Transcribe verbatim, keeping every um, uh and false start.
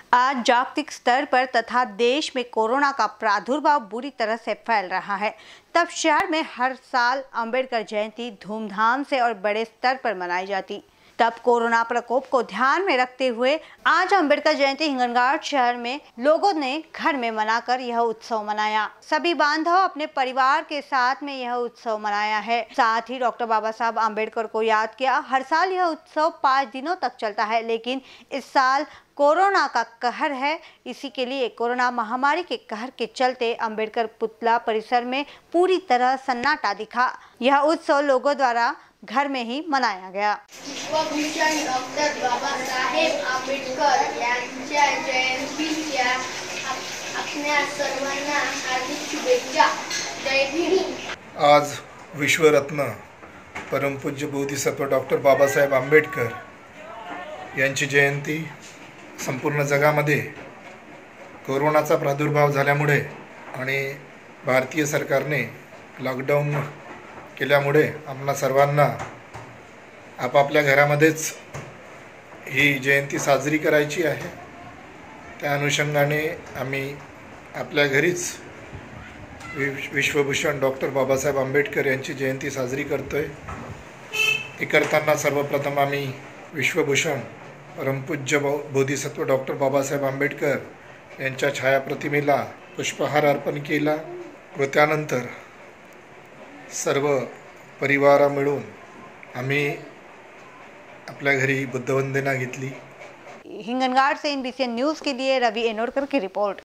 आज जागतिक स्तर पर तथा देश में कोरोना का प्रादुर्भाव बुरी तरह से फैल रहा है। तब शहर में हर साल अंबेडकर जयंती धूमधाम से और बड़े स्तर पर मनाई जाती। तब कोरोना प्रकोप को ध्यान में रखते हुए आज अंबेडकर जयंती हिंगनघाट शहर में लोगों ने घर में मनाकर यह उत्सव मनाया। सभी बांधव अपने परिवार के साथ में यह उत्सव मनाया है। साथ ही डॉक्टर बाबा साहब आम्बेडकर को याद किया। हर साल यह उत्सव पाँच दिनों तक चलता है, लेकिन इस साल कोरोना का कहर है। इसी के लिए कोरोना महामारी के कहर के चलते अंबेडकर पुतला परिसर में पूरी तरह सन्नाटा दिखा। यह उत्सव लोगों द्वारा घर में ही मनाया गया। विश्वभूषण डॉक्टर बाबा साहेब आंबेडकर यांच्या जयंतीच्या आपल्या सर्वांना हार्दिक शुभेच्छा। जय भीम। आज विश्वरत्न परमपूज्य बोधिसत्व डॉक्टर बाबासाहेब आंबेडकर यांची जयंती संपूर्ण जगामध्ये कोरोनाचा प्रादुर्भाव झाल्यामुळे आणि भारतीय सरकारने लॉकडाऊन केल्यामुळे आम्हाला सर्वांना आपापल्या घरामध्येच ही जयंती साजरी करायची आहे। त्या अनुषंगाने आम्ही आपल्या घरीच विश्वभूषण डॉक्टर बाबासाहेब आंबेडकर यांची जयंती साजरी करतोय। ते करताना सर्वप्रथम आम्ही विश्वभूषण परमपूज्य बोधिसत्व डॉक्टर बाबासाहेब आंबेडकर यांच्या छायाप्रतिमेला पुष्पहार अर्पण केला व त्यानंतर सर्व परिवार मिळून आम्ही आपल्या घरी बुद्धवंदना घेतली। हिंगनघाट से इनबीसीएन न्यूज़ के लिए रवि एनोरकर की रिपोर्ट।